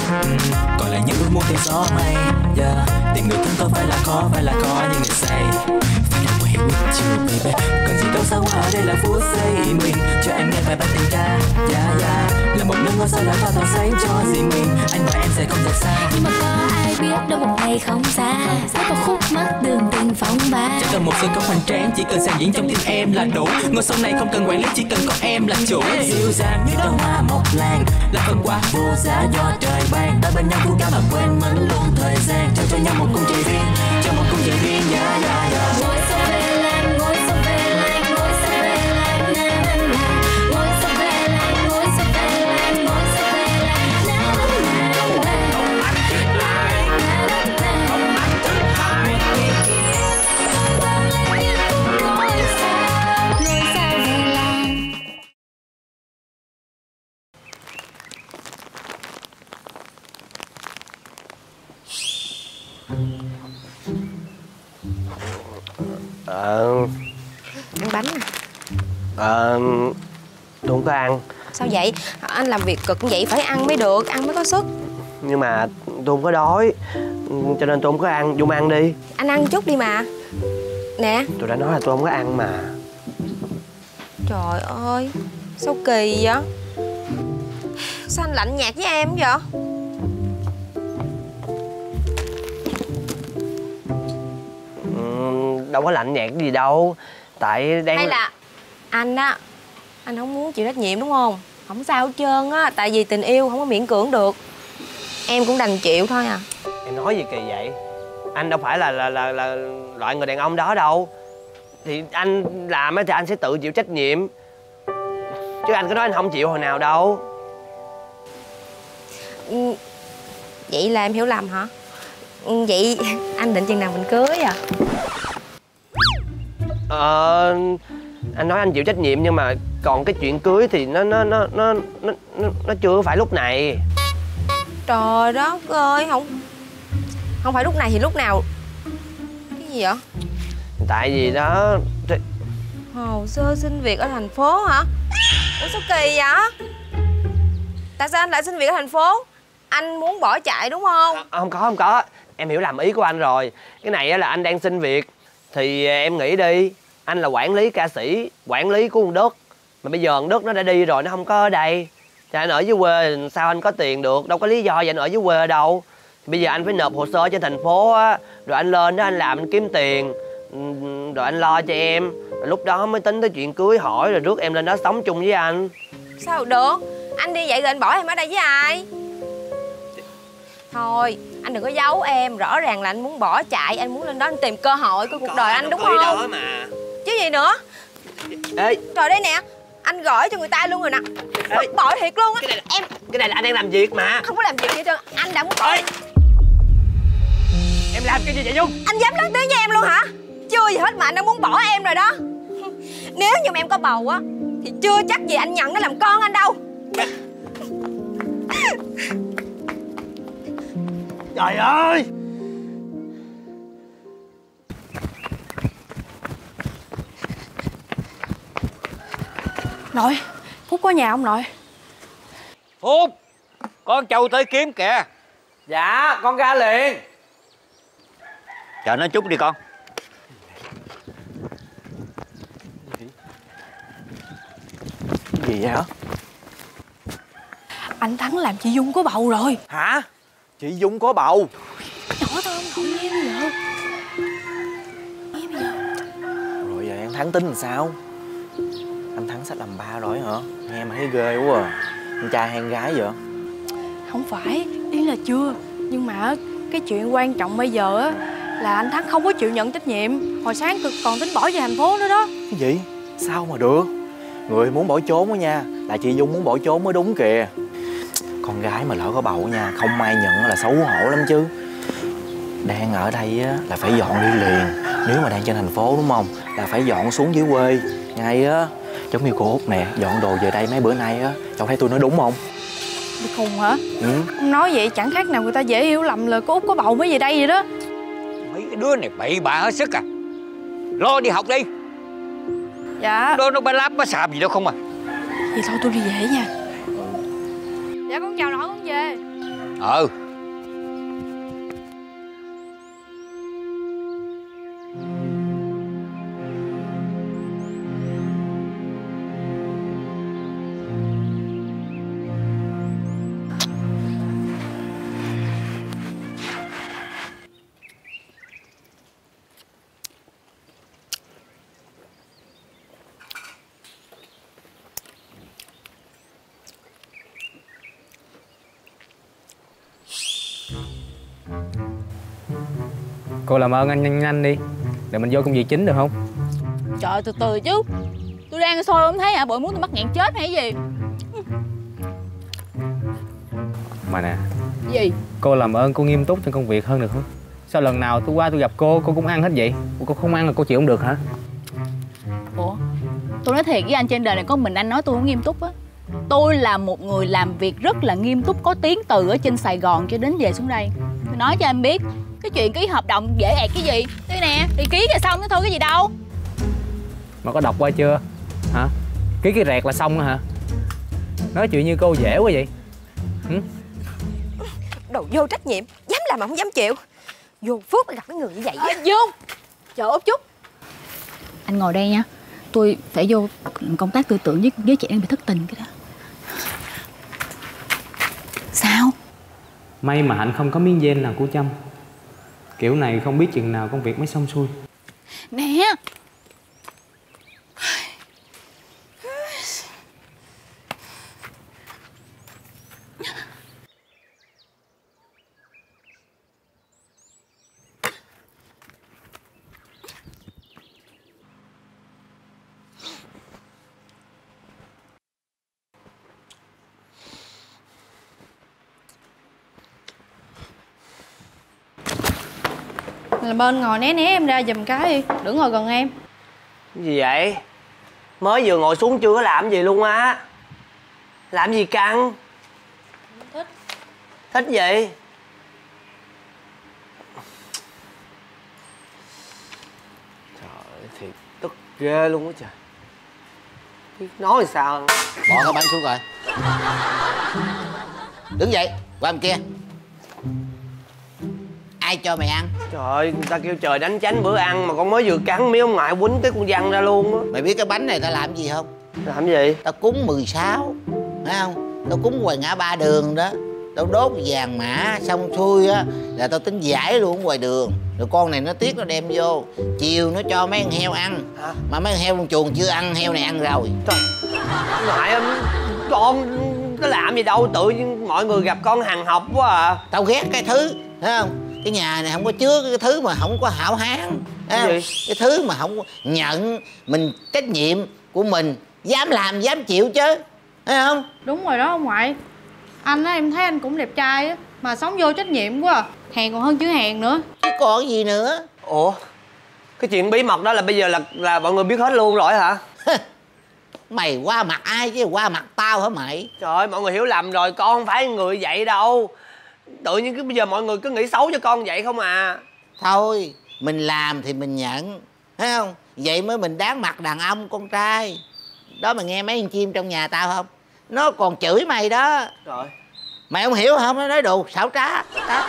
Còn lại những ước muốn theo gió mây. Tìm người thân có phải là khó như người say. Phải là way with you baby. Còn gì đâu xa hoa ở đây là phút giây. Mình cho em nghe vài bài tình ca. Là một nước ngôi sao là pha tỏa sáng cho riêng mình. Anh và em sẽ không rời xa. Nhưng mà có ai biết đâu một ngày không xa sẽ có khúc mắc đường tình phong ba. Chẳng cần một sân khấu hoành tráng, chỉ cần sàn diễn trong tim em là đủ. Ngôi sao này không cần quản lý, chỉ cần có em là chủ. Dịu dàng như đóa hoa mộc lan, là phần quà vô giá do trời ban. Ta bên nhau vu ca mà quên mất luôn thời gian. Trao cho nhau một cung trời riêng, cho một cung trời riêng. Ngôi sao về làng, ngôi sao về làng, ngôi sao về làng, na na na. Ngôi sao về làng, ngôi sao về làng, ngôi sao về làng, na na na. Không anh thiết lại, không anh thứ hai. Ngôi sao về làng. Ăn bánh à? Tôi không có ăn. Sao vậy? Anh làm việc cực vậy phải ăn mới được, ăn mới có sức. Nhưng mà tôi không có đói, cho nên tôi không có ăn. Dung ăn đi. Anh ăn chút đi mà. Nè. Tôi đã nói là tôi không có ăn mà. Trời ơi, sao kỳ vậy? Sao anh lạnh nhạt với em vậy? Đâu có lạnh nhạt gì đâu. Tại đang... Hay là anh á, anh không muốn chịu trách nhiệm đúng không? Không sao hết trơn á, tại vì tình yêu không có miễn cưỡng được. Em cũng đành chịu thôi à. Em nói gì kỳ vậy? Anh đâu phải là loại người đàn ông đó đâu. Thì anh làm thì anh sẽ tự chịu trách nhiệm. Chứ anh có nói anh không chịu hồi nào đâu. Vậy là em hiểu lầm hả? Vậy anh định chừng nào mình cưới à? Anh nói anh chịu trách nhiệm nhưng mà còn cái chuyện cưới thì nó chưa phải lúc này. Trời đất ơi, không phải lúc này thì lúc nào? Cái gì vậy? Tại vì đó Hồ sơ xin việc ở thành phố hả? Ủa sao kỳ vậy? Tại sao anh lại xin việc ở thành phố? Anh muốn bỏ chạy đúng không? Không có. Em hiểu lầm ý của anh rồi. Cái này là anh đang xin việc. Thì em nghĩ đi, anh là quản lý ca sĩ, quản lý của con Đức. Mà bây giờ con Đức nó đã đi rồi, nó không có ở đây. Thì anh ở dưới quê sao anh có tiền được? Đâu có lý do gì anh ở dưới quê đâu. Thì bây giờ anh phải nộp hồ sơ cho thành phố á. Rồi anh lên đó anh làm, anh kiếm tiền. Rồi anh lo cho em. Rồi lúc đó mới tính tới chuyện cưới hỏi. Rồi rước em lên đó sống chung với anh. Sao được? Anh đi vậy rồi anh bỏ em ở đây với ai? Thôi, anh đừng có giấu em. Rõ ràng là anh muốn bỏ chạy. Anh muốn lên đó anh tìm cơ hội của cuộc đời anh đúng không? Đó mà. Chứ gì nữa? Ê. Trời đây nè, anh gọi cho người ta luôn rồi nè. Bỏ thiệt luôn á. Cái này là anh đang làm việc mà. Không có làm việc gì hết trơn. Anh đã muốn bỏ. Ê. Em làm cái gì vậy Dung? Anh dám lớn tiếng với em luôn hả? Chưa gì hết mà anh đã muốn bỏ em rồi đó. Nếu như mà em có bầu á thì chưa chắc gì anh nhận nó làm con anh đâu. Trời ơi. Nội, Phúc có nhà không nội? Phúc, con Châu tới kiếm kìa. Dạ, con ra liền. Chờ nó chút đi con. Cái gì vậy hả? Anh Thắng làm chị Dung có bầu rồi. Hả? Chị Dung có bầu? Nhỏ thôi ông nội, nghe bây giờ. Nghe bây giờ. Rồi giờ anh Thắng tính làm sao? Anh Thắng sắp làm ba rồi hả? Nghe mà thấy ghê quá à. Anh trai hay con gái vậy? Không phải, ý là chưa. Nhưng mà cái chuyện quan trọng bây giờ á là anh Thắng không có chịu nhận trách nhiệm. Hồi sáng cực còn tính bỏ về thành phố nữa đó. Cái gì? Sao mà được? Người muốn bỏ trốn đó nha, là chị Dung muốn bỏ trốn mới đúng kìa. Con gái mà lỡ có bầu nha, không may nhận là xấu hổ lắm chứ. Đang ở đây á là phải dọn đi liền. Nếu mà đang trên thành phố đúng không, là phải dọn xuống dưới quê ngay á. Giống như cô Út nè, dọn đồ về đây mấy bữa nay á. Cháu thấy tôi nói đúng không? Bị khùng hả? Ông nói vậy chẳng khác nào người ta dễ hiểu lầm là cô Út có bầu mới về đây vậy đó. Mấy cái đứa này bậy bạ hết sức à. Lo đi học đi. Dạ. Nó ba láp ba xàm gì đâu không à. Vậy thôi tôi đi về nha. Dạ con chào nội, con về. Ừ. Cô làm ơn anh nhanh nhanh đi, để mình vô công việc chính được không? Trời, từ từ chứ. Tôi đang soi không thấy hả? Bộ muốn tôi mắc nghẹn chết hay gì? Mà nè, Gì? cô làm ơn cô nghiêm túc trong công việc hơn được không? Sao lần nào tôi qua tôi gặp cô cũng ăn hết vậy? Cô không ăn là cô chịu không được hả? Ủa, tôi nói thiệt với anh, trên đời này có mình anh nói tôi không nghiêm túc á. Tôi là một người làm việc rất là nghiêm túc, có tiếng từ ở trên Sài Gòn cho đến về xuống đây. Tôi nói cho anh biết, cái chuyện ký hợp đồng dễ ẹt cái gì. Đây nè, thì ký là xong chứ thôi, cái gì đâu. Mà có đọc qua chưa? Hả? Ký cái rẹt là xong hả? Nói chuyện như cô dễ quá vậy. Đồ vô trách nhiệm, dám làm mà không dám chịu. Vô phước mà gặp cái người như vậy. Vô, chờ út chút. Anh ngồi đây nha. Tôi phải vô công tác tư tưởng với chị đang bị thất tình cái đó. Sao? May mà Hạnh không có miếng gen nào của Trâm. Kiểu này không biết chừng nào công việc mới xong xuôi. Nè. Làm bên ngồi né né em ra giùm cái đi, đừng ngồi gần em. Cái gì vậy? Mới vừa ngồi xuống chưa có làm gì luôn á. Làm gì căng? Thích. Thích gì? Trời, thiệt tức ghê luôn á trời. Nói sao? Bỏ cái bánh xuống rồi. Đứng dậy, qua bên kia. Ai cho mày ăn? Trời ơi, người ta kêu trời đánh chánh bữa ăn mà con mới vừa cắn mấy ông ngoại quýnh cái con văng ra luôn á. Mày biết cái bánh này tao làm gì không? Làm gì? Tao cúng 16, thấy không? Tao cúng ngoài ngã ba đường đó. Tao đốt vàng mã xong xuôi á là tao tính giải luôn ngoài đường. Rồi con này nó tiếc nó đem vô. Chiều nó cho mấy con heo ăn. Hả? Mà mấy con heo con chuồng chưa ăn, heo này ăn rồi. Trời, ngoại em, con có làm gì đâu, tự nhiên mọi người gặp con hàng học quá à. Tao ghét cái thứ, thấy không? Cái nhà này không có chứa cái thứ mà không có hảo hán, thấy không? Cái thứ mà không nhận mình trách nhiệm của mình, dám làm dám chịu chứ, thấy không? Đúng rồi đó ông ngoại. Anh á, em thấy anh cũng đẹp trai á, mà sống vô trách nhiệm quá à. Hèn còn hơn chữ hèn nữa. Chứ còn gì nữa. Ủa, cái chuyện bí mật đó là bây giờ là mọi người biết hết luôn rồi hả? Mày qua mặt ai chứ qua mặt tao hả mày? Trời ơi, mọi người hiểu lầm rồi, con không phải người vậy đâu. Tự nhiên cái bây giờ mọi người cứ nghĩ xấu cho con vậy không à. Thôi, mình làm thì mình nhận, thấy không? Vậy mới mình đáng mặt đàn ông con trai. Đó, mày nghe mấy con chim trong nhà tao không? Nó còn chửi mày đó. Trời. Mày không hiểu không? Nó nói đồ xảo trá đó.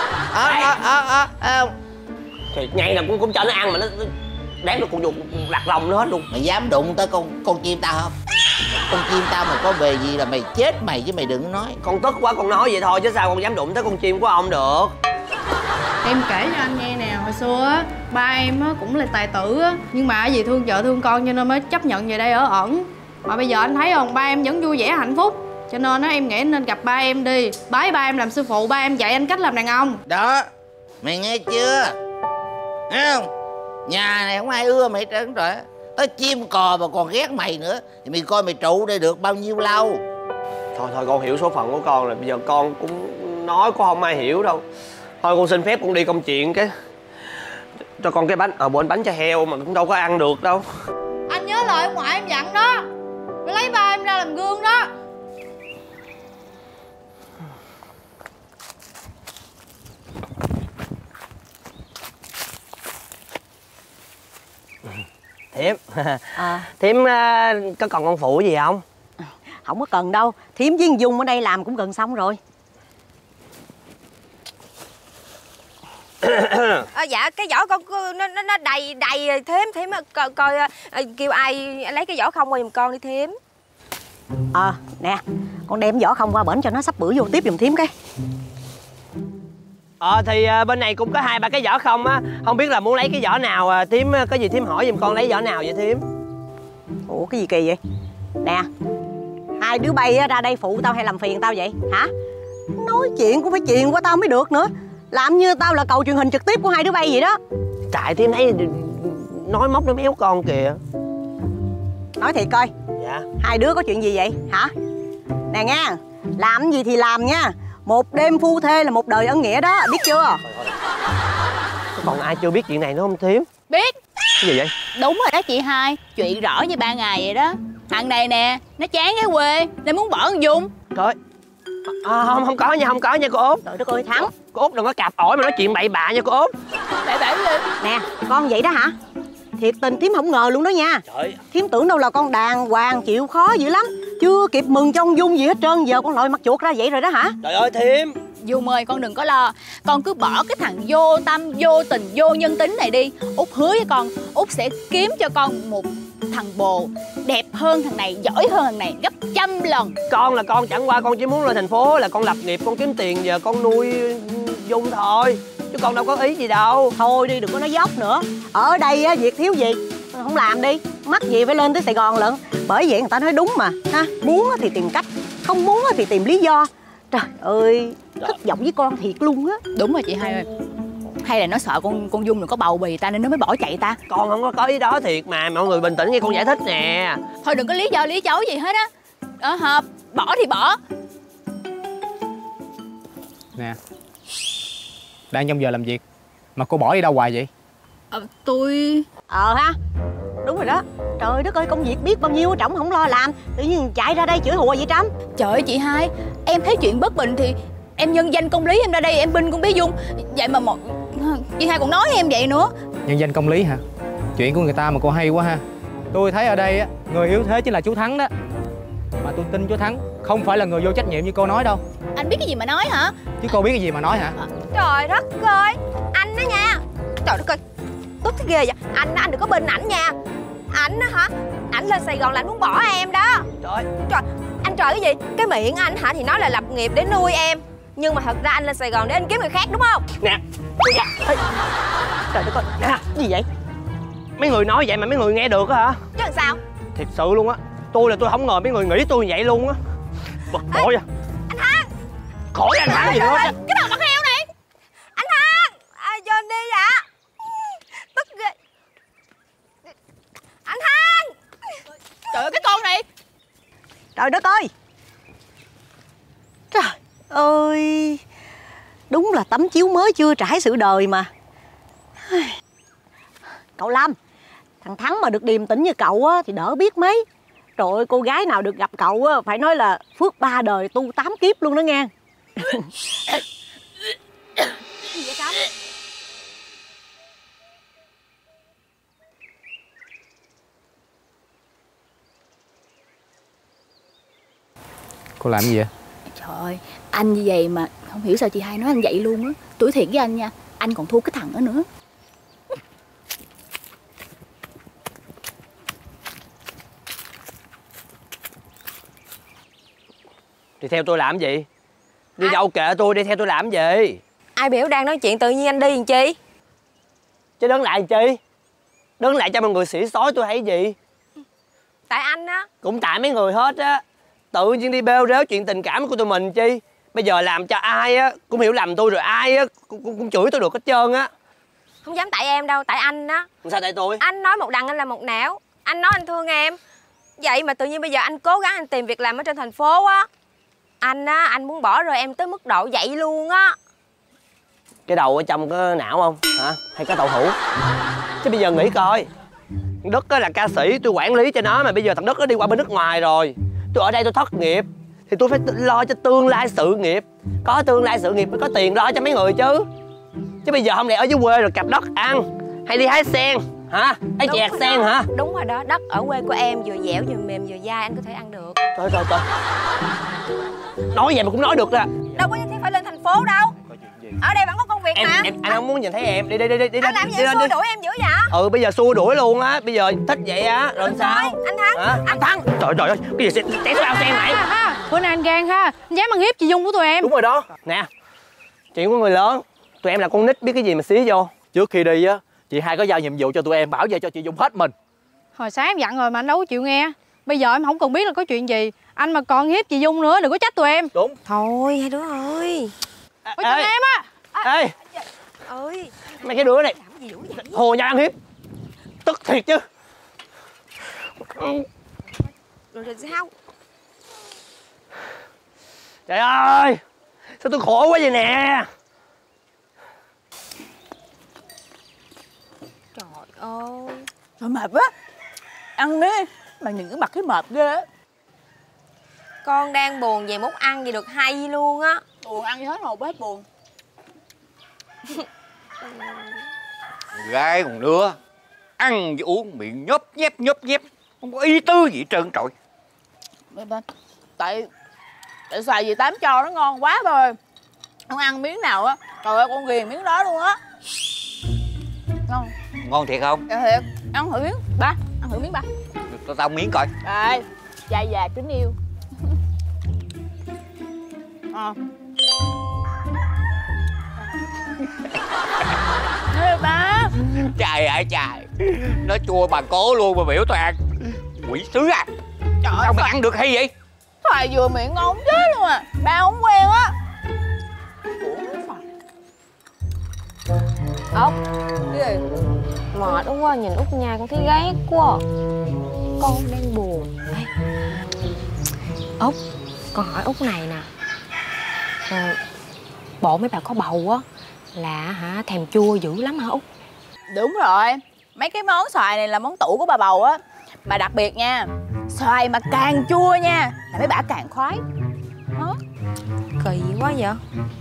Không? Thì nhây là cũng cho nó ăn mà nó đáng được cục đặt lòng nó hết luôn. Mày dám đụng tới con chim tao không? Con chim tao mà có bề gì là mày chết mày chứ mày đừng có nói. Con tức quá con nói vậy thôi chứ sao con dám đụng tới con chim của ông được. Em kể cho anh nghe nè, hồi xưa á, ba em á cũng là tài tử á, nhưng mà vì thương vợ thương con cho nên mới chấp nhận về đây ở ẩn. Mà bây giờ anh thấy không, ba em vẫn vui vẻ hạnh phúc. Cho nên á em nghĩ nên gặp ba em đi, bái ba em làm sư phụ, ba em dạy anh cách làm đàn ông. Đó, mày nghe chưa? Thấy không? Nhà này không ai ưa mày trơn rồi. Tới chim cò mà còn ghét mày nữa thì mày coi mày trụ đây được bao nhiêu lâu. Thôi con hiểu số phận của con rồi. Bây giờ con cũng nói có không ai hiểu đâu. Thôi con xin phép con đi công chuyện cái cho con cái bánh. Bộ anh bánh cho heo mà cũng đâu có ăn được đâu. Anh nhớ lời ông ngoại em dặn đó, phải lấy ba em ra làm gương đó. Thiếm Thiếm có còn con phụ gì không? Không có cần đâu, Thiếm với Dung ở đây làm cũng gần xong rồi. Dạ cái giỏ con nó đầy thím coi kêu ai lấy cái giỏ không qua giùm con đi thím. Nè, con đem giỏ không qua bển cho nó sắp bữa vô tiếp giùm thím cái. Thì bên này cũng có 2-3 cái giỏ không á. Không biết là muốn lấy cái giỏ nào, thím có gì thím hỏi giùm con lấy giỏ nào vậy thím? Ủa cái gì kỳ vậy? Nè, hai đứa bay ra đây phụ tao hay làm phiền tao vậy hả? Nói chuyện cũng phải truyền qua tao mới được nữa. Làm như tao là cầu truyền hình trực tiếp của hai đứa bay vậy đó. Tại thím thấy nói móc nó méo con kìa. Nói thiệt coi. Dạ. Hai đứa có chuyện gì vậy hả? Nè nha, làm gì thì làm nha. Một đêm phu thê là một đời ân nghĩa đó, biết chưa? Còn ai chưa biết chuyện này nữa không thím? Biết. Cái gì vậy? Đúng rồi đó chị hai. Chuyện rõ như 3 ngày vậy đó. Thằng này nè, nó chán cái quê nên muốn bỏ con Dung. Trời. Không có nha cô Út. Trời đất ơi Thắng, Cô Út đừng có cạp ổi mà nói chuyện bậy bạ nha cô Út. Bậy lên. Nè, con vậy đó hả? Thiệt tình thím không ngờ luôn đó nha. Trời. Thím tưởng đâu là con đàng hoàng chịu khó dữ lắm. Chưa kịp mừng cho ông Dung gì hết trơn, giờ con lòi mặt chuột ra vậy rồi đó hả? Trời ơi thím. Dung ơi, con đừng có lo. Con cứ bỏ cái thằng vô tâm, vô tình, vô nhân tính này đi. Út hứa với con, Út sẽ kiếm cho con một thằng bồ đẹp hơn thằng này, giỏi hơn thằng này gấp 100 lần. Con là con chẳng qua con chỉ muốn lên thành phố là con lập nghiệp, con kiếm tiền, giờ con nuôi Dung thôi, chứ con đâu có ý gì đâu. Thôi đi, đừng có nói dốc nữa. Ở đây á, việc thiếu gì không làm đi, mắc gì phải lên tới Sài Gòn lận. Bởi vậy người ta nói đúng mà ha, muốn thì tìm cách, không muốn thì tìm lý do. Trời ơi, thất vọng với con thiệt luôn á. Đúng rồi chị hai ơi. Hay là nó sợ con Dung đừng có bầu bì ta nên nó mới bỏ chạy ta? Con không có ý đó thiệt mà, mọi người bình tĩnh nghe con giải thích nè. Thôi đừng có lý do lý chối gì hết á. Hợp, bỏ thì bỏ. Nè, đang trong giờ làm việc mà cô bỏ đi đâu hoài vậy? Tôi... Ha, đúng rồi đó. Trời đất ơi, công việc biết bao nhiêu trọng không lo làm, tự nhiên chạy ra đây chửi hùa vậy Trâm. Trời ơi chị hai, em thấy chuyện bất bình thì em nhân danh công lý em ra đây em binh con bé Dung. Vậy mà chị hai còn nói em vậy nữa. Nhân danh công lý hả? Chuyện của người ta mà cô hay quá ha. Tôi thấy ở đây á, người yếu thế chính là chú Thắng đó. Mà tôi tin chú Thắng không phải là người vô trách nhiệm như cô nói đâu. Anh biết cái gì mà nói hả? Chứ cô biết cái gì mà nói hả? Trời đất ơi, anh đó nha. Trời đất ơi, tức thế ghê vậy. Anh đừng có bên ảnh nha. Ảnh á hả? Ảnh lên Sài Gòn là anh muốn bỏ em đó. Trời. Trời, anh trời cái gì? Cái miệng anh hả thì nói là lập nghiệp để nuôi em, nhưng mà thật ra anh lên Sài Gòn để anh kiếm người khác đúng không? Nè. Trời đất ơi, nè, gì vậy? Mấy người nói vậy mà mấy người nghe được á hả? Chứ làm sao? Thiệt sự luôn á. Tôi không ngờ mấy người nghĩ tôi vậy luôn á. Bực bội à. Anh Thắng. Khỏi anh Thắng gì hết á. Cái đồ mặt heo này. Anh Thắng. John đi vậy. Tức ghê. Anh Thắng. Trời ơi cái con này. Trời đất ơi. Trời ơi, đúng là tấm chiếu mới chưa trải sự đời mà. Cậu Lâm, thằng Thắng mà được điềm tĩnh như cậu á, thì đỡ biết mấy. Trời ơi, cô gái nào được gặp cậu á, phải nói là phước 3 đời tu 8 kiếp luôn đó nghe. Gì vậy Trâm? Cô làm gì vậy? Trời ơi, anh như vậy mà không hiểu sao chị hai nói anh vậy luôn á. Tuổi thiệt với anh nha, anh còn thua cái thằng đó nữa. Đi theo tôi làm gì? Đi đâu kệ tôi, đi theo tôi làm gì? Ai biểu đang nói chuyện tự nhiên anh đi làm chi? Chứ đứng lại làm chi? Đứng lại cho mọi người xỉ xói tôi hay gì? Tại anh á. Cũng tại mấy người hết á. Tự nhiên đi bêu rếu chuyện tình cảm của tụi mình chi? Bây giờ làm cho ai á cũng hiểu lầm tôi, rồi ai á cũng chửi tôi được hết trơn á. Không dám tại em đâu, tại anh á. Sao tại tôi? Anh nói một đằng anh là một nẻo. Anh nói anh thương em, vậy mà tự nhiên bây giờ anh cố gắng anh tìm việc làm ở trên thành phố á. Anh á, anh muốn bỏ rơi em tới mức độ vậy luôn á. Cái đầu ở trong có não không hả? Hay có tàu thủ? Chứ bây giờ nghĩ coi, Đức á là ca sĩ, tôi quản lý cho nó, mà bây giờ thằng Đức nó đi qua bên nước ngoài rồi, tôi ở đây tôi thất nghiệp thì tôi phải lo cho tương lai sự nghiệp. Có tương lai sự nghiệp mới có tiền lo cho mấy người chứ. Chứ bây giờ không lẽ ở dưới quê rồi cặp đất ăn, hay đi hái sen hả? Hái chẹt sen hả? Đúng rồi đó, đất ở quê của em vừa dẻo vừa mềm vừa dai, anh có thể ăn được. Trời ơi trời. Nói vậy mà cũng nói được đó. Đâu có nhất thiết phải lên thành phố đâu. Ở đây vẫn có công việc mà. Anh không muốn nhìn thấy em. Đi đi đi đi đi. Anh làm gì xua đuổi em dữ vậy? Bây giờ xua đuổi luôn á. Bây giờ thích vậy á. Rồi sao? Anh thắng. Anh thắng. Trời ơi, cái gì té sao sen này? Bữa nay anh gan ha, anh dám ăn hiếp chị Dung của tụi em. Đúng rồi đó. Nè, chuyện của người lớn. Tụi em là con nít biết cái gì mà xí vô. Trước khi đi á, chị hai có giao nhiệm vụ cho tụi em bảo vệ cho chị Dung hết mình. Hồi sáng em dặn rồi mà anh đâu có chịu nghe. Bây giờ em không cần biết là có chuyện gì, anh mà còn hiếp chị Dung nữa đừng có trách tụi em. Đúng. Thôi hai đứa ơi. Với tụi em á. Ê Ơi, mấy cái đứa này hồ nhau ăn hiếp. Tức thiệt chứ. rồi sao? Trời ơi, sao tôi khổ quá vậy nè. Trời ơi. Thôi mệt quá. Ăn đi. Mà nhìn cái mặt cái mệt ghê á. Con đang buồn về mốt ăn gì được hay luôn á. Buồn ăn hết hồn hết buồn. Gái còn nữa, ăn với uống miệng nhóp nhép, không có ý tứ gì hết trơn trọi. Tại xài gì tám cho nó ngon quá thôi. Không ăn miếng nào á, trời ơi con ghiền miếng đó luôn á. Ngon. Ngon thiệt không? Dạ thiệt. Ăn thử miếng ba, ăn thử miếng ba. Tao tao miếng coi. Đây, trai già kính yêu. Ê ba. Trời ơi trời, nó chua bà cố luôn mà biểu tao ăn. Quỷ sứ à. Trời sao mày ăn được hay vậy? Xoài vừa miệng ngon chết luôn à. Ba không quen á. Ốc. Cái gì? Mệt quá, nhìn Út nhai con thấy ghét quá. Con đang buồn. Út, con hỏi Út này nè. Bộ mấy bà có bầu á là thèm chua dữ lắm hả Út? Đúng rồi. Mấy cái món xoài này là món tủ của bà bầu á. Mà đặc biệt nha, xoài mà càng chua nha là mấy bà càng khoái. Hả? Kỳ quá vậy.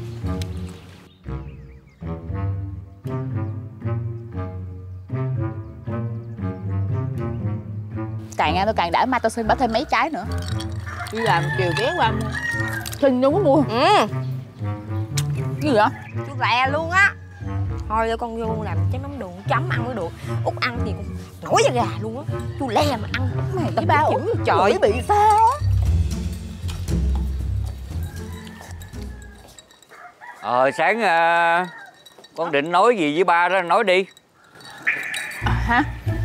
Càng ăn tôi càng đã, mai tao xin bà thêm mấy trái nữa. Đi làm chiều ghé qua mua. Xin đâu có mua. Cái gì vậy? Chú rè luôn á. Thôi để con vô làm chén mắm đường chấm ăn mới được. Út ăn thì cũng nổi da gà luôn á. Chú le mà ăn mày với ba Út trời bị sao á. Sáng con định nói gì với ba đó, nói đi. Hả?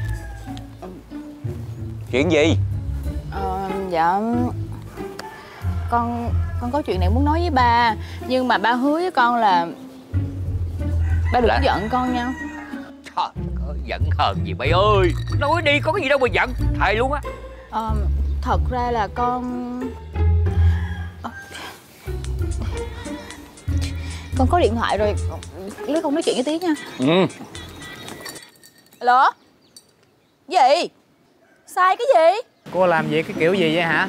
Chuyện gì? Dạ con có chuyện này muốn nói với ba. Nhưng mà ba hứa với con là ba đừng giận con nha. Trời ơi, giận hờn gì mày ơi. Nói đi, có cái gì đâu mà giận. Thầy luôn á. Thật ra là con có điện thoại rồi. Lấy con nói chuyện với tí nha. Alo? Gì? Sai cái gì? Cô làm việc cái kiểu gì vậy hả?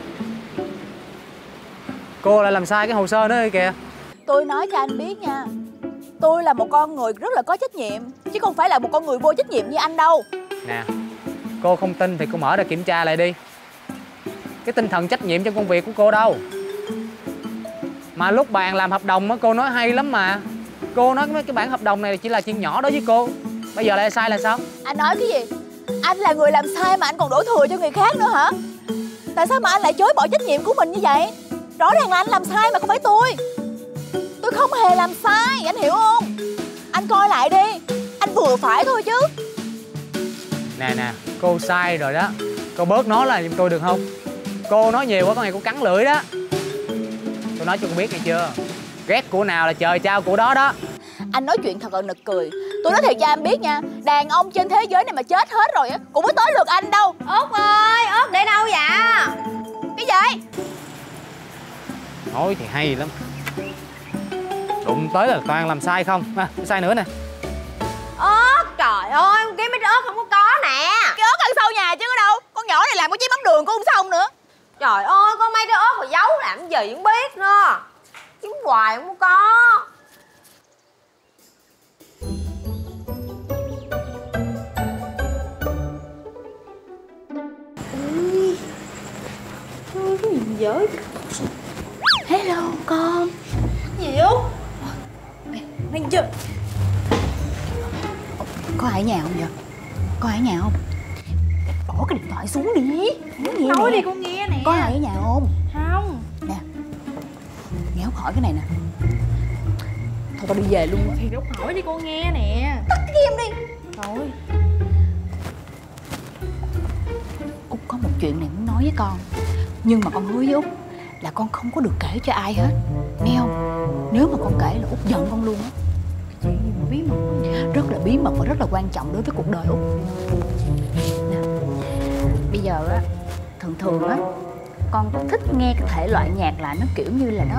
Cô lại làm sai cái hồ sơ đó kìa. Tôi nói cho anh biết nha, tôi là một con người rất là có trách nhiệm, chứ không phải là một con người vô trách nhiệm như anh đâu. Nè, cô không tin thì cô mở ra kiểm tra lại đi. Cái tinh thần trách nhiệm trong công việc của cô đâu. Mà lúc bàn làm hợp đồng á, cô nói hay lắm mà. Cô nói cái bản hợp đồng này chỉ là chuyện nhỏ đối với cô. Bây giờ lại sai là sao? Anh nói cái gì? Anh là người làm sai mà anh còn đổ thừa cho người khác nữa hả? Tại sao mà anh lại chối bỏ trách nhiệm của mình như vậy? Rõ ràng là anh làm sai mà không phải tôi. Tôi không hề làm sai, anh hiểu không? Anh coi lại đi, anh vừa phải thôi chứ. Nè, cô sai rồi đó. Cô bớt nói là giùm tôi được không? Cô nói nhiều quá con này cô cắn lưỡi đó. Tôi nói cho cô biết nghe chưa? Ghét của nào là trời trao của đó đó. Anh nói chuyện thật là nực cười. Tôi nói thiệt cho anh biết nha, đàn ông trên thế giới này mà chết hết rồi á cũng mới tới lượt anh đâu. Út ơi, Út để đâu vậy? Cái gì? Nói thì hay lắm. Đụng tới là toàn làm sai không. Sai nữa nè. Ớt, trời ơi, con kiếm mấy trái ớt không có nè. Cái ớt ăn sau nhà chứ ở đâu. Con nhỏ này làm cái chiếc mắm đường cũng không xong nữa. Trời ơi, có mấy trái ớt mà giấu làm gì không biết nữa. Kiếm hoài không có. Cái gì vậy? Hello con. Gì Út? Anh chưa? Có ai ở nhà không vậy? Có ai ở nhà không? Bỏ cái điện thoại xuống đi. Nói đi con nghe nè. Có ai ở nhà không? Không. Nè, nghe Út hỏi cái này nè. Thôi tao đi về luôn á. Thì Út hỏi đi con nghe nè. Tắt cái game đi. Thôi. Út có một chuyện này muốn nói với con. Nhưng mà con hứa với Út là con không có được kể cho ai hết, nghe không? Nếu mà con kể là Út giận con luôn á. Cái chuyện gì mà bí mật quá. Rất là bí mật và rất là quan trọng đối với cuộc đời Út. Nè, bây giờ á, thường á, con có thích nghe cái thể loại nhạc là nó kiểu như là nó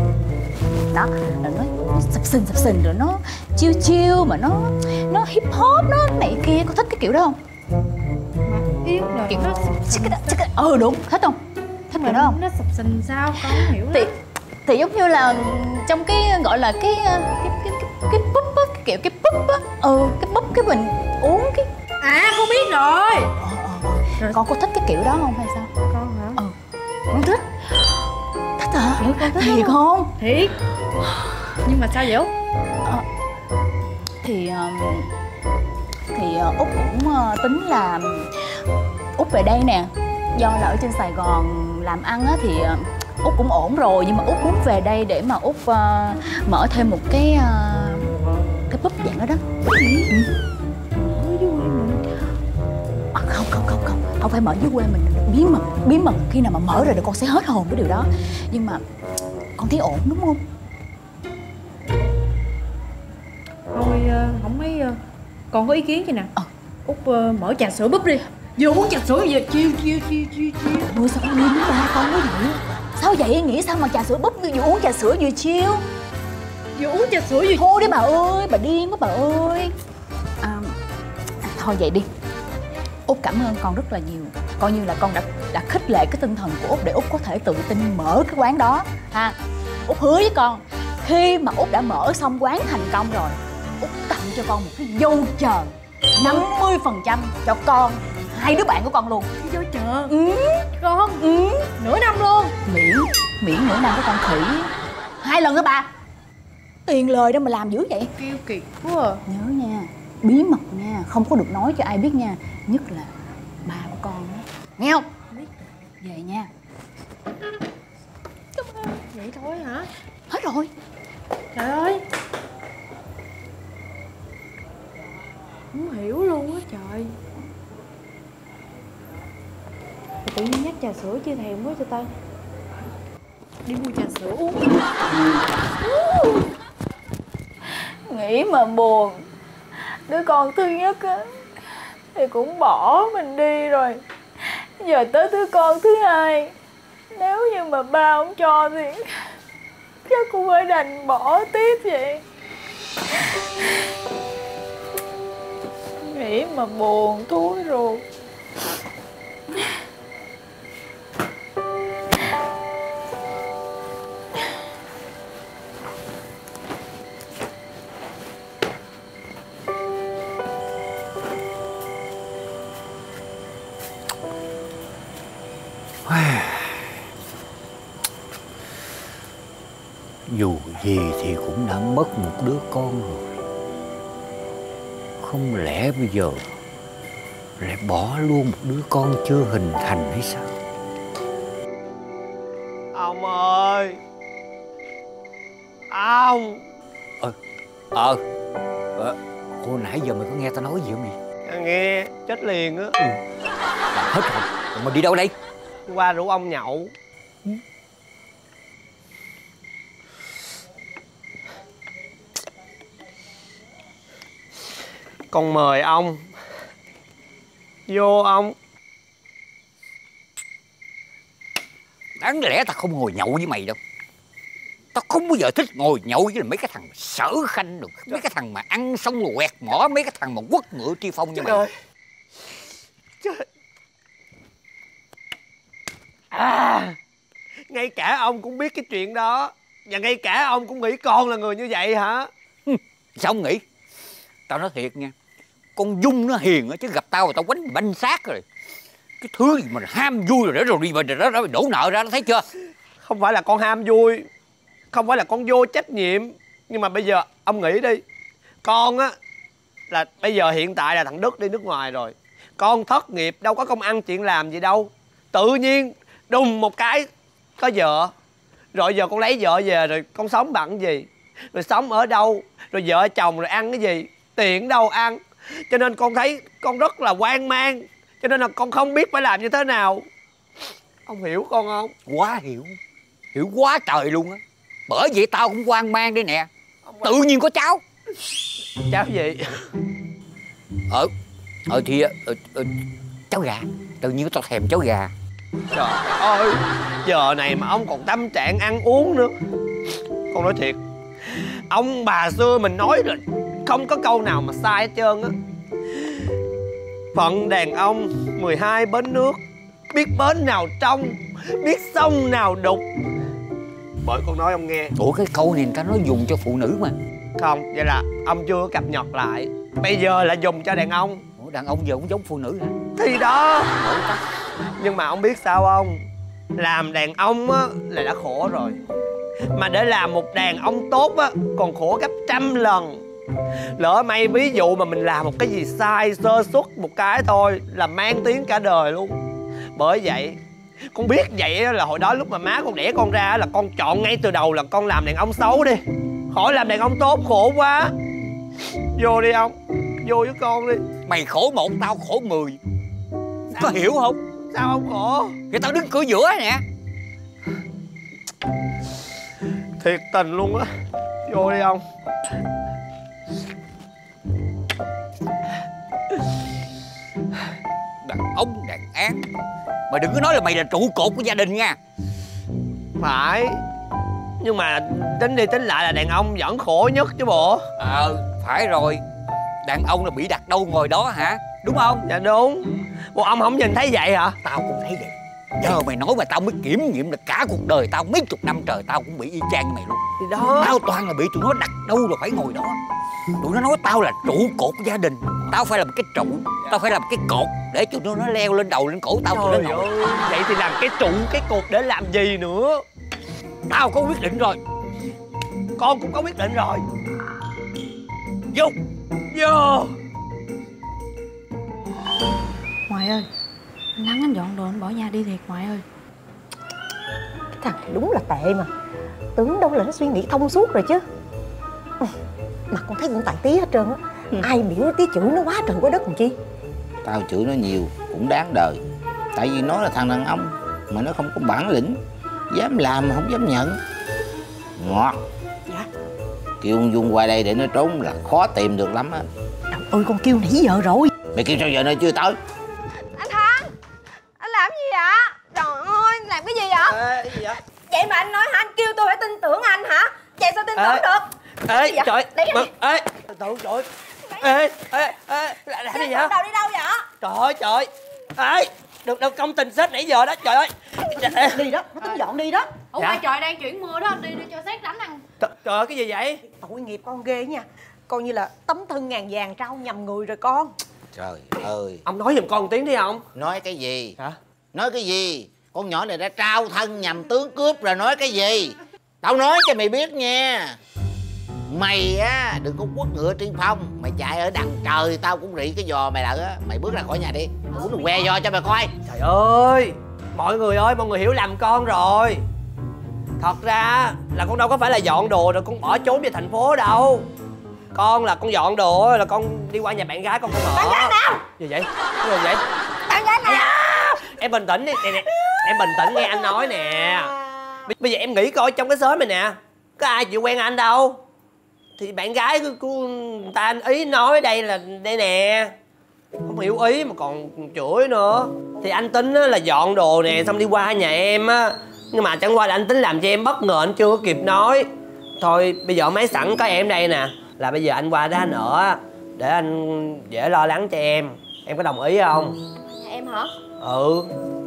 là nó sập sình rồi nó chill mà nó hip hop nó này kia, có thích cái kiểu đó không? Yến rồi Kiểu nó đúng, thích không? Thích rồi đó không? Nó sập sình sao con không hiểu lắm. Thì giống như là trong cái gọi là cái búp á, cái kiểu cái búp á, cái búp cái mình uống cái. À con biết rồi. Rồi. Con có thích cái kiểu đó không hay sao? Con hả? Con thích. Thích hả? Ừ, con thích. Thiệt không? Thiệt. Nhưng mà sao vậy Út? Thì Út cũng tính là Út về đây nè. Do là ở trên Sài Gòn làm ăn á thì Út cũng ổn rồi, nhưng mà Út muốn về đây để mà Út mở thêm một cái búp dạng đó đó. Không phải mở dưới quê mình, bí mật khi nào mà mở rồi thì con sẽ hết hồn với điều đó. Nhưng mà con thấy ổn đúng không? Thôi không mấy con có ý kiến gì nè. Út mở trà sữa búp đi. Vừa uống trà sữa vừa chiêu. Ôi sao con điên với ba con quá vậy? Sao vậy? Nghĩ sao mà trà sữa búp vừa uống trà sữa vừa chiêu? Vừa uống trà sữa vừa... Thôi đi bà ơi, bà điên quá bà ơi. Thôi vậy đi. Út cảm ơn con rất là nhiều. Coi như là con đã khích lệ cái tinh thần của Út để Út có thể tự tin mở cái quán đó ha. Út hứa với con, khi mà Út đã mở xong quán thành công rồi, Út tặng cho con một cái voucher 50% cho con, hai đứa bạn của con luôn. Cái voucher? Con? Nửa năm luôn? Miễn nửa năm của con khỉ 2 lần đó bà. Tiền lời đó mà làm dữ vậy. Kiêu kiệt quá à. Nhớ nha, bí mật nha, không có được nói cho ai biết nha. Nhất là ba của con đó. Nghe không? Về nha. Vậy thôi hả? Hết rồi. Trời ơi, không hiểu luôn á trời. Tự nhiên nhắc trà sữa chưa thèm quá cho ta. Đi mua trà sữa uống. Nghĩ mà buồn. Đứa con thứ nhất á thì cũng bỏ mình đi rồi. Giờ tới đứa con thứ hai, nếu như mà ba không cho thì chắc cũng phải đành bỏ tiếp vậy. Nghĩ mà buồn thúi ruột. Dù gì thì cũng đã mất một đứa con rồi. Không lẽ bây giờ lại bỏ luôn một đứa con chưa hình thành hay sao? Ông ơi! Ông! Hồi nãy giờ mày có nghe tao nói gì không vậy? Nghe, chết liền á. Hết rồi, mày đi đâu đây? Qua rủ ông nhậu. Con mời ông. Vô ông. Đáng lẽ tao không ngồi nhậu với mày đâu. Tao không bao giờ thích ngồi nhậu với mấy cái thằng sở khanh được. Mấy cái thằng mà ăn xong rồi quẹt mỏ. Mấy cái thằng mà quất ngựa tri phong như mày. Trời. Ngay cả ông cũng biết cái chuyện đó. Và ngay cả ông cũng nghĩ con là người như vậy hả? Sao ông nghĩ? Tao nói thiệt nha, con Dung nó hiền á, chứ gặp tao mà tao quánh banh xác rồi. Cái thứ gì mà ham vui rồi đi mà đó đổ nợ ra, nó thấy chưa? Không phải là con ham vui, không phải là con vô trách nhiệm, Nhưng mà bây giờ ông nghĩ đi, con á là bây giờ hiện tại là thằng Đức đi nước ngoài rồi, con thất nghiệp đâu có công ăn chuyện làm gì đâu, tự nhiên đùng một cái có vợ, rồi giờ con lấy vợ về rồi con sống bằng cái gì, rồi sống ở đâu, rồi vợ chồng rồi ăn cái gì, tiền đâu ăn. Cho nên con thấy con rất là hoang mang, cho nên là con không biết phải làm như thế nào. Ông hiểu con không? Quá hiểu, hiểu quá trời luôn á. Bởi vậy tao cũng hoang mang đây nè. Tự nhiên có cháu. Cháu gì? Thì cháu gà. Tự nhiên tao thèm cháu gà. Trời ơi, giờ này mà ông còn tâm trạng ăn uống nữa. Con nói thiệt, ông bà xưa mình nói rồi, không có câu nào mà sai hết trơn á. Phận đàn ông 12 bến nước, biết bến nào trong, biết sông nào đục. Bởi con nói ông nghe. Ủa cái câu này người ta nói dùng cho phụ nữ mà. Không, vậy là ông chưa có cập nhật lại. Bây giờ là dùng cho đàn ông. Ủa đàn ông giờ cũng giống phụ nữ hả? Thì đó. Nhưng mà ông biết sao không? Làm đàn ông á là đã khổ rồi, mà để làm một đàn ông tốt á còn khổ gấp 100 lần. Lỡ may ví dụ mà mình làm một cái gì sai, sơ suất một cái thôi là mang tiếng cả đời luôn. Bởi vậy con biết vậy là hồi đó lúc mà má con đẻ con ra là con chọn ngay từ đầu là con làm đàn ông xấu đi, khỏi làm đàn ông tốt, khổ quá. Vô đi ông, vô với con đi. Mày khổ một tao khổ 10. Có hiểu không? Sao không khổ? Thì tao đứng cửa giữa nè. Thiệt tình luôn á. Vô đi ông. Đàn ông đàn an. Mày đừng có nói là mày là trụ cột của gia đình nha. Phải, nhưng mà tính đi tính lại là đàn ông vẫn khổ nhất chứ bộ. Phải rồi. Đàn ông là bị đặt đâu ngồi đó hả? Đúng không? Dạ đúng. Bộ ông không nhìn thấy vậy hả? Tao cũng thấy vậy. Giờ mày nói mà tao mới kiểm nghiệm là cả cuộc đời tao mấy chục năm trời tao cũng bị y chang mày luôn. Thì đó. Tao toàn là bị tụi nó đặt đâu rồi phải ngồi đó. Tụi nó nói tao là trụ cột của gia đình. Tao phải là một cái trụ, tao phải làm cái cột để tụi nó leo lên đầu lên cổ tao. Tụi nó ngồi. Vậy thì làm cái trụ cái cột để làm gì nữa? Tao có quyết định rồi. Con cũng có quyết định rồi. Vô. Vô. Ngoại ơi, anh Thắng anh dọn đồ anh bỏ nhà đi thiệt ngoại ơi. Cái thằng này đúng là tệ mà. Tưởng đâu là nó suy nghĩ thông suốt rồi chứ. Mà con thấy cũng tài tí hết trơn á. Ai biểu nó tí chữ nó quá trời quá đất làm chi. Tao chửi nó nhiều cũng đáng đời. Tại vì nó là thằng đàn ông mà nó không có bản lĩnh, dám làm mà không dám nhận. Ngọt. Dạ. Kêu ông Dung qua đây để nó trốn là khó tìm được lắm á. Trời ơi, con kêu nãy giờ rồi. Mày kêu sao giờ nó chưa tới? Anh Thắng, anh làm gì vậy? Trời ơi, làm cái gì vậy? Cái gì vậy? Vậy mà anh nói hả? Anh kêu tôi phải tin tưởng anh hả? Vậy sao tin tưởng được? Ê, trời. Ê, trời. Ê, làm gì vậy? Đầu đi đâu vậy? Trời. Ê, được công tình xếp nãy giờ đó, trời ơi. Đi đó, nó tính dọn đi đó. Ủa ngoài trời đang chuyển mưa đó, đi cho xét đánh ăn. Trời ơi, cái gì vậy? Tội nghiệp con ghê nha. Coi như là tấm thân ngàn vàng trao nhầm người rồi con. Trời ơi. Ông nói giùm con một tiếng đi ông. Nói cái gì? Hả? Nói cái gì? Con nhỏ này đã trao thân nhầm tướng cướp rồi nói cái gì? Tao nói cho mày biết nha. Mày á đừng có quất ngựa trên phong. Mày chạy ở đằng trời tao cũng rị cái giò mày lận á. Mày bước ra khỏi nhà đi. Uống đồ que giò cho mày coi. Trời ơi, mọi người hiểu lầm con rồi. Thật ra là con đâu có phải là dọn đồ rồi con bỏ trốn về thành phố đâu. Con là con dọn đồ là con đi qua nhà bạn gái con ở. Bạn gái nào? Gì vậy? Cái gì vậy? Bạn gái nào? Em bình tĩnh đi nè. Em bình tĩnh nghe anh nói nè. Bây giờ em nghĩ coi trong cái xóm này nè, có ai chịu quen anh đâu. Thì bạn gái của người ta anh ý nói đây là đây nè. Không hiểu ý mà còn chửi nữa. Thì anh tính là dọn đồ nè xong đi qua nhà em á. Nhưng mà chẳng qua là anh tính làm cho em bất ngờ, anh chưa có kịp nói. Thôi bây giờ máy sẵn có em đây nè. Là bây giờ anh qua đó anh ở để anh dễ lo lắng cho em. Em có đồng ý không? Nhà em hả? Ừ.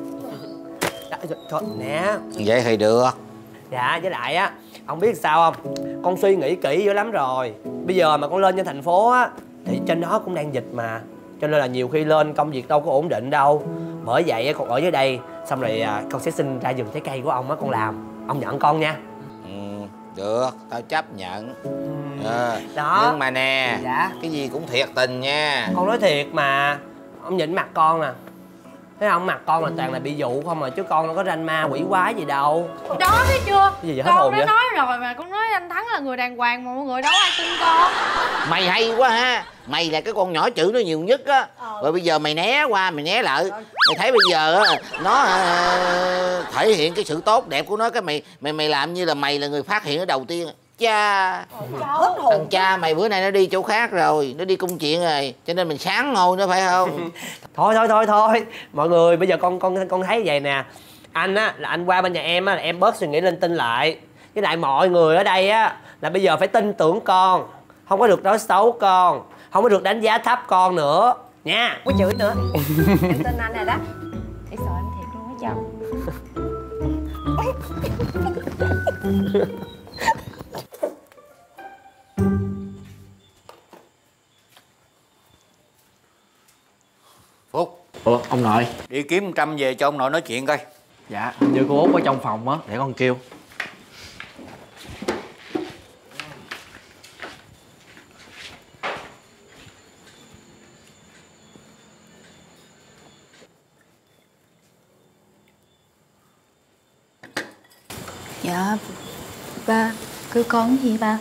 Thôi nè. Vậy thì được. Dạ với lại á, ông biết sao không? Con suy nghĩ kỹ dữ lắm rồi. Bây giờ mà con lên trên thành phố á thì trên đó cũng đang dịch mà. Cho nên là nhiều khi lên công việc đâu có ổn định đâu. Bởi vậy con ở dưới đây. Xong rồi con sẽ xin ra vườn trái cây của ông á con làm. Ông nhận con nha. Được, tao chấp nhận. Đó. Nhưng mà nè, Dạ. cái gì cũng thiệt tình nha. Con nói thiệt mà. Ông nhìn mặt con nè, thấy không, mặt con là toàn là bị dụ không mà, chứ con đâu có ranh ma quỷ quái gì đâu. Đó thấy chưa? Cái gì vậy, hết Con hồn đã vậy? nói rồi mà, con nói anh Thắng là người đàng hoàng mà mọi người đâu ai tin con. Mày hay quá ha. Mày là cái con nhỏ chữ nó nhiều nhất á. Rồi bây giờ mày né qua, mày né lại. Mày thấy bây giờ á, nó thể hiện cái sự tốt đẹp của nó. Cái mày làm như là mày là người phát hiện ở đầu tiên. Cha, thằng cha mày bữa nay nó đi chỗ khác rồi, nó đi công chuyện rồi, cho nên mình sáng ngồi nữa phải không? Thôi mọi người, bây giờ con thấy vậy nè. Anh á là anh qua bên nhà em á là em bớt suy nghĩ linh tinh lại. Với lại mọi người ở đây á là bây giờ phải tin tưởng con, không có được nói xấu con, không có được đánh giá thấp con nữa nha. Có chửi nữa. Em tin anh rồi đó. Để sợ em thiệt luôn á chồng. Phúc, Ủa ông nội. đi kiếm 100 về cho ông nội nói chuyện coi. Dạ, như cô Út ở trong phòng á, để con kêu. Dạ ba, kêu con gì ba?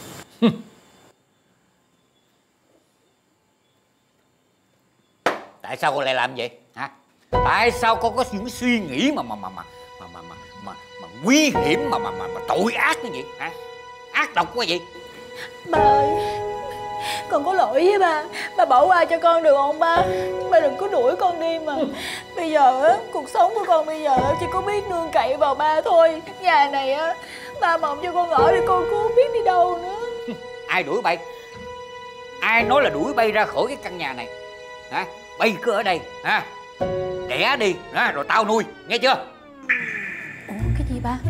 Tại sao con lại làm vậy hả? Tại sao con có những suy nghĩ mà nguy hiểm mà tội ác như vậy hả? Ác độc quá vậy. Ba ơi, con có lỗi với ba. Ba bỏ qua cho con được không ba? Ba đừng có đuổi con đi mà. Bây giờ á, cuộc sống của con bây giờ chỉ có biết nương cậy vào ba thôi. Nhà này á, ba mộng cho con ở thì con cũng không biết đi đâu nữa. Ai đuổi bay? Ai nói là đuổi bay ra khỏi cái căn nhà này hả? Bay cứ ở đây ha, đẻ đi ha, rồi tao nuôi, nghe chưa? Ủa cái gì ba?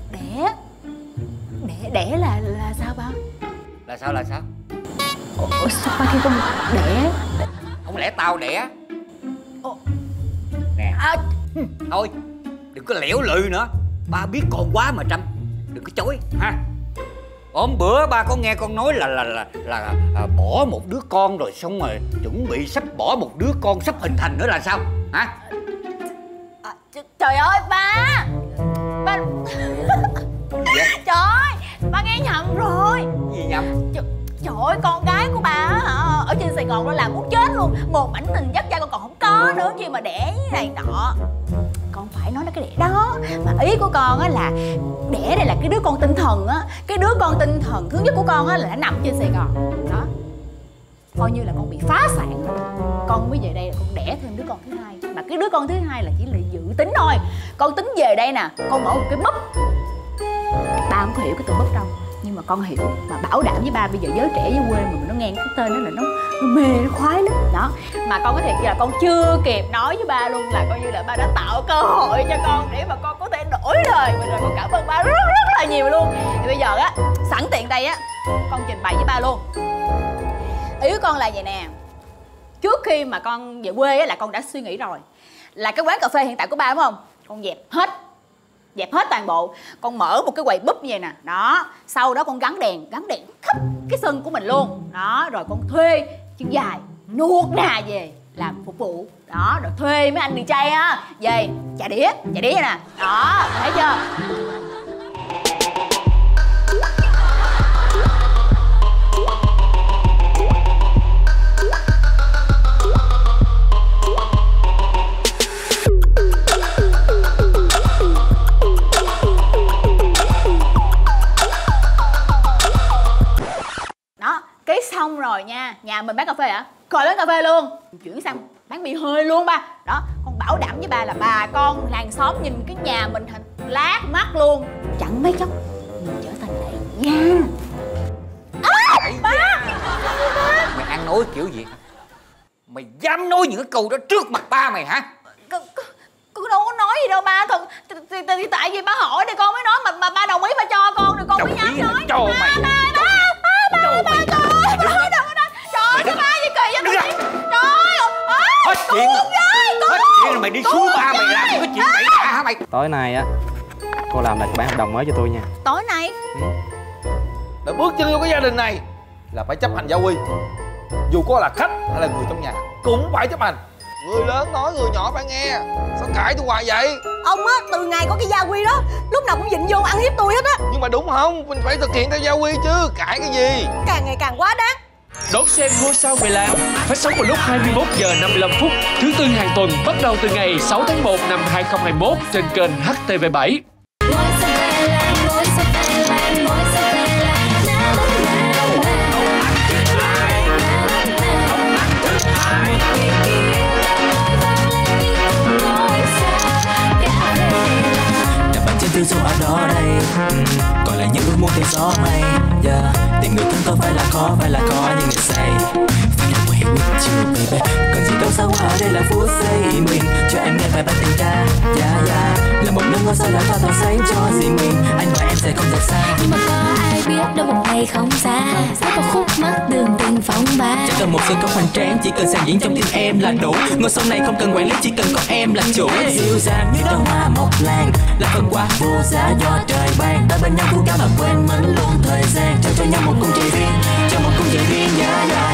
Đẻ là sao ba? Là sao? Ủa sao ba kêu con đẻ? Không lẽ tao đẻ? Ủa. Nè thôi, đừng có lẻo lười nữa. Ba biết con quá mà Trâm, đừng có chối ha. Hôm bữa ba có nghe con nói là bỏ một đứa con rồi xong rồi chuẩn bị sắp bỏ một đứa con sắp hình thành nữa là sao hả? Trời ơi ba trời ơi, ba nghe nhầm rồi. Gì nhầm? Trời ơi, con gái của ba hả, ở trên Sài Gòn nó làm muốn chết luôn. Một mảnh tình dắt da con còn không có nữa, chi mà đẻ này nọ. Con phải nói là cái đẻ đó. Mà ý của con á là đẻ đây là cái đứa con tinh thần á. Cái đứa con tinh thần thứ nhất của con á là đã nằm trên Sài Gòn đó. Coi như là con bị phá sản. Con mới về đây là con đẻ thêm đứa con thứ hai. Mà cái đứa con thứ hai là chỉ là dự tính thôi. Con tính về đây nè, con mở một cái búp. Ba không có hiểu cái từ búp đâu, nhưng mà con hiểu. Mà bảo đảm với ba bây giờ giới trẻ với quê mà nó nghe cái tên đó là nó mê, nó khoái lắm đó. Mà con có thiệt là con chưa kịp nói với ba luôn là coi như là ba đã tạo cơ hội cho con để mà con có thể đổi đời mình rồi. Con cảm ơn ba rất là nhiều luôn. Thì bây giờ á, sẵn tiện đây á, con trình bày với ba luôn. Ý của con là vậy nè, trước khi mà con về quê á là con đã suy nghĩ rồi, là cái quán cà phê hiện tại của ba đúng không, con dẹp hết toàn bộ. Con mở một cái quầy búp như vậy nè đó, sau đó con gắn đèn khắp cái sân của mình luôn đó. Rồi con thuê chân dài nuột nà về làm phục vụ đó. Rồi thuê mấy anh DJ á về chà đĩa vậy nè đó, thấy chưa? Cái xong rồi nha, nhà mình bán cà phê hả? Coi bán cà phê luôn, chuyển sang bán bia hơi luôn ba. Đó, con bảo đảm với ba là bà con làng xóm nhìn cái nhà mình thành lát mắt luôn. Chẳng mấy chốc mình trở thành đại gia. Ba! Mày ăn nói kiểu gì? Mày dám nói những cái câu đó trước mặt ba mày hả? Con đâu có nói gì đâu ba. Thì tại vì ba hỏi thì con mới nói, mà ba đồng ý ba cho con rồi con mới dám nói. Cho mày. Trời ơi, ba gì kỳ vậy? Trời ơi, hết chuyện rồi mày đi xuống ba mày làm cái chuyện bậy bạ hả mày? Tối nay á, cô làm lại bản hợp đồng mới cho tôi nha. Tối nay? đã bước chân vô cái gia đình này là phải chấp hành gia quy. Dù có là khách hay là người trong nhà cũng phải chấp hành. Người lớn nói người nhỏ phải nghe. Sao cãi tôi hoài vậy? Ông á, từ ngày có cái gia quy đó lúc nào cũng vịn vô ăn hiếp tôi hết á. Nhưng mà đúng không? Mình phải thực hiện theo gia quy chứ. Cãi cái gì? Càng ngày càng quá đáng. Đón xem Ngôi sao về làng phát sóng vào lúc 21 giờ 55 phút thứ tư hàng tuần bắt đầu từ ngày 6 tháng 1 năm 2021 trên kênh HTV7. Tư số ở đó đây còn lại những ước muốn theo gió mây. Tìm người thân có phải là khó như người say. Phải là way with you baby. Còn gì đâu xa quá ở đây là phút giây mình cho em nghe bài hát tình ca. Là một nước ngôi sao là tỏa sáng cho riêng mình. Anh và em sẽ không rời xa. Nhưng mà có ai biết đâu một ngày không xa sẽ có khúc mắc đường tình phong ba. Chẳng cần một sân khấu hoành tráng, chỉ cần sàn diễn trong tim em là đủ. Ngôi sao này không cần quản lý, chỉ cần có em là chủ. Dịu dàng như đóa hoa mộc lan, là phần quà vô giá do trời ban. Ta bên nhau vô cao mà quên mất luôn thời gian, trao cho nhau một cung trời riêng, cho một cung trời riêng.